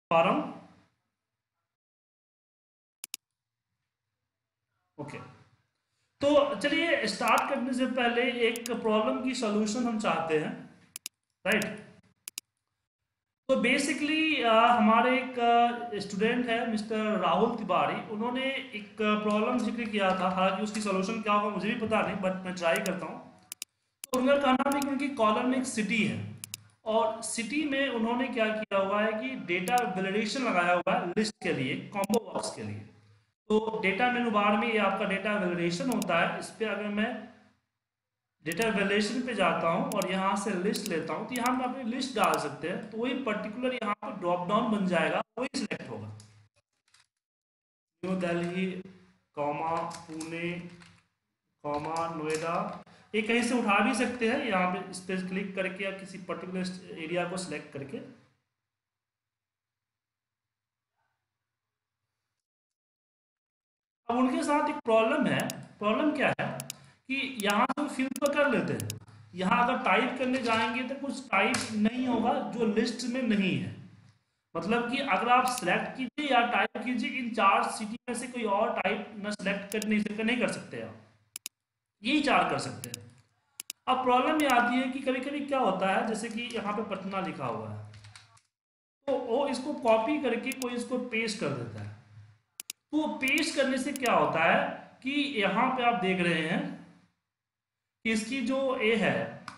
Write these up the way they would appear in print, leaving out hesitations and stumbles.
Form. Okay, तो चलिए start करने से पहले एक प्रॉब्लम की सॉल्यूशन हम चाहते हैं, राइट। तो बेसिकली हमारे एक स्टूडेंट है मिस्टर राहुल तिवारी, उन्होंने एक प्रॉब्लम जिक्र किया था, हालांकि उसकी सॉल्यूशन क्या होगा मुझे भी पता नहीं, बट मैं ट्राई करता हूँ। तो उनका कहना है कि उनकी कॉलम में एक सिटी है, और सिटी में उन्होंने क्या किया हुआ है कि डेटा वैलिडेशन लगाया हुआ है लिस्ट के लिए, कॉम्बो बॉक्स के लिए। तो डेटा मेनू बार में ये आपका डेटा वैलिडेशन होता है, इस पर अगर मैं डेटा वैल्यूएशन पे जाता हूँ और यहाँ से लिस्ट लेता हूँ, तो यहाँ में अपनी लिस्ट डाल सकते हैं, तो वही पर्टिकुलर यहाँ पे ड्रॉप डाउन बन जाएगा, वही सिलेक्ट होगा। न्यू दिल्ली, कॉमा पुणे, कॉमा नोएडा, ये कहीं से उठा भी सकते हैं, यहाँ पे इस पर क्लिक करके या किसी पर्टिकुलर एरिया को सिलेक्ट करके। अब उनके साथ एक प्रॉब्लम है। प्रॉब्लम क्या है कि यहाँ से फिल तो कर लेते हैं, यहाँ अगर टाइप करने जाएंगे तो कुछ टाइप नहीं होगा जो लिस्ट में नहीं है। मतलब कि अगर आप सिलेक्ट कीजिए या टाइप कीजिए, इन चार सिटी में से कोई और टाइप ना सिलेक्ट कर नहीं कर सकते आप, यही चार कर सकते हैं। अब प्रॉब्लम ये आती है कि कभी कभी क्या होता है, जैसे कि यहाँ पे पटना लिखा हुआ है, तो वो इसको कॉपी करके कोई इसको पेस्ट कर देता है। तो पेस्ट करने से क्या होता है कि यहाँ पे आप देख रहे हैं कि इसकी जो ए है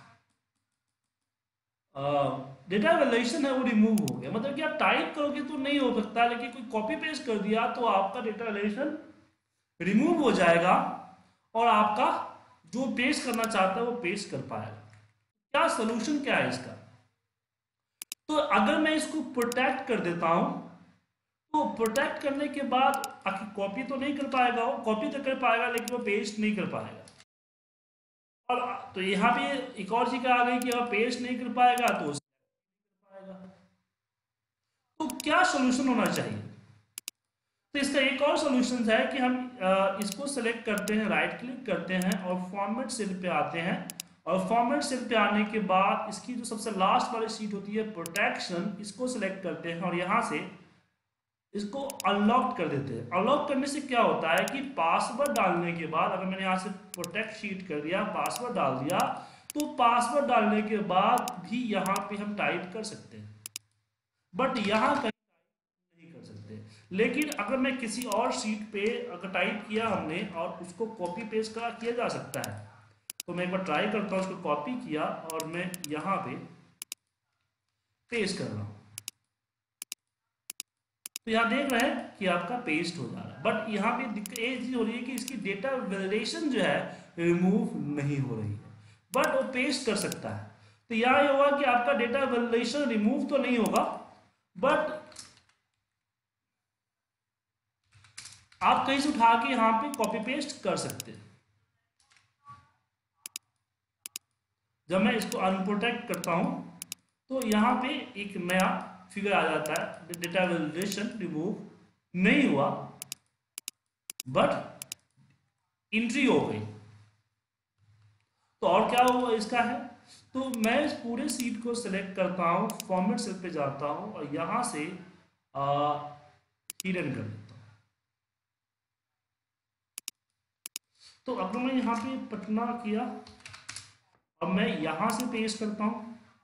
डेटा वैल्यूएशन है वो रिमूव हो गया। मतलब कि आप टाइप करोगे तो नहीं हो सकता, लेकिन कोई कॉपी पेस्ट कर दिया तो आपका डेटा वैल्यूएशन रिमूव हो जाएगा, और आपका जो पेस्ट करना चाहता है वो पेस्ट कर पाएगा। क्या सोल्यूशन क्या है इसका? तो अगर मैं इसको प्रोटेक्ट कर देता हूं, तो प्रोटेक्ट करने के बाद आखिर कॉपी तो नहीं कर पाएगा, वो कॉपी तो कर पाएगा लेकिन वो पेस्ट नहीं कर पाएगा। और तो यहाँ पे एक और चीज आ गई कि अगर पेस्ट नहीं कर पाएगा तो पाएगा। तो क्या सोल्यूशन होना चाहिए? तो इसका एक और सोल्यूशन है कि हम इसको सेलेक्ट करते हैं, राइट क्लिक करते हैं और फॉर्मेट सेल पे आते हैं, और फॉर्मेट सेल पे आने के बाद इसकी जो सबसे लास्ट वाली शीट होती है प्रोटेक्शन, इसको सिलेक्ट करते हैं और यहाँ से इसको अनलॉक कर देते हैं। अनलॉक करने से क्या होता है कि पासवर्ड डालने के बाद, अगर मैंने यहाँ से प्रोटेक्ट शीट कर दिया, पासवर्ड डाल दिया, तो पासवर्ड डालने के बाद भी यहाँ पे हम टाइप कर सकते हैं, बट यहाँ कहीं नहीं कर सकते। लेकिन अगर मैं किसी और शीट पे अगर टाइप किया हमने और उसको कॉपी पेस्ट करा किया जा सकता है। तो मैं एक बार ट्राई करता हूँ, उसको कॉपी किया और मैं यहाँ पे पेस्ट कर रहा हूँ, तो यहाँ देख रहे हैं कि आपका पेस्ट हो जा रहा है, बट यहाँ पे एक चीज हो रही है कि इसकी डेटा वैलिडेशन जो है रिमूव नहीं हो रही है, बट वो पेस्ट कर सकता है। तो यहाँ ये होगा कि आपका डेटा वैलिडेशन रिमूव तो नहीं होगा, बट आप कहीं से उठा के यहाँ पे कॉपी पेस्ट कर सकते हैं। जब मैं इसको अनप्रोटेक्ट करता हूं तो यहाँ पे एक नया फिगर आ जाता है, डेटा वैलिडेशन रिमूव नहीं हुआ बट एंट्री हो गई। तो और क्या हुआ इसका है, तो मैं इस पूरे सीट को सिलेक्ट करता हूं, फॉर्मेट सेल पे जाता हूं और यहां से हिडन कर देता हूं। तो अगर मैं यहाँ पे पटना किया, अब मैं यहां से पेस्ट करता हूं,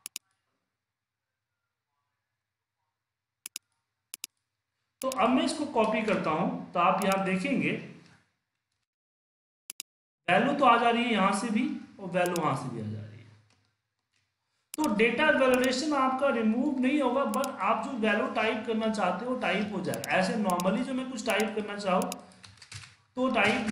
तो अब मैं इसको कॉपी करता हूं, तो आप यहां देखेंगे वैल्यू तो आ जा रही है यहां से भी और वैल्यू वहां से भी आ जा रही है। तो डेटा वैलिडेशन आपका रिमूव नहीं होगा, बट आप जो वैल्यू टाइप करना चाहते हो टाइप हो जाएगा। ऐसे नॉर्मली जो मैं कुछ टाइप करना चाहूँ तो टाइप,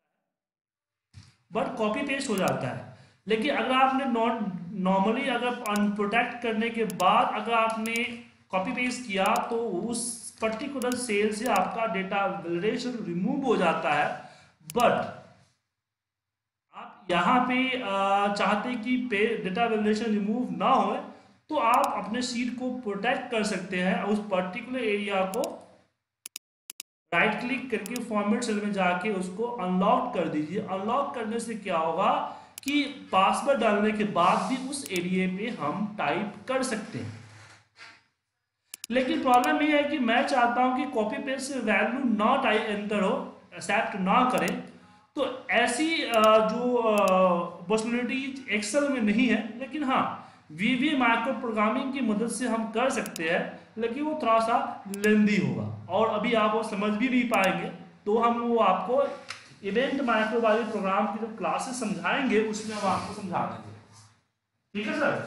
बट कॉपी पेस्ट हो जाता है। लेकिन अगर आपने नॉर्मली अगर अनप्रोटेक्ट करने के बाद अगर आपने कॉपी पेस्ट किया तो उस पर्टिकुलर सेल से आपका डेटा वैलिडेशन रिमूव हो जाता है। बट आप यहाँ पे चाहते कि डेटा वैलिडेशन रिमूव ना हो, तो आप अपने सीट को प्रोटेक्ट कर सकते हैं, उस पर्टिकुलर एरिया को राइट क्लिक करके फॉर्मेट सेल में जाके उसको अनलॉक कर दीजिए। अनलॉक करने से क्या होगा कि पासवर्ड डालने के बाद भी उस एरिया पे हम टाइप कर सकते हैं। लेकिन प्रॉब्लम ये है कि मैं चाहता हूं कि कॉपी पेस्ट से वैल्यू नॉट आई एंटर हो, एक्सेप्ट ना करें। तो ऐसी जो फंक्शनलिटी एक्सेल में नहीं है, लेकिन हाँ वीवी माइक्रो प्रोग्रामिंग की मदद से हम कर सकते हैं, लेकिन वो थोड़ा सा लेंदी होगा और अभी आप वो समझ भी नहीं पाएंगे। तो हम वो आपको इवेंट माइक्रो वाले प्रोग्राम की जो क्लासेस समझाएंगे उसमें हम आपको समझा देंगे। ठीक है सर,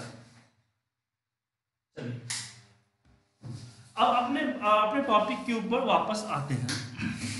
चलिए अब अपने अपने टॉपिक के ऊपर वापस आते हैं।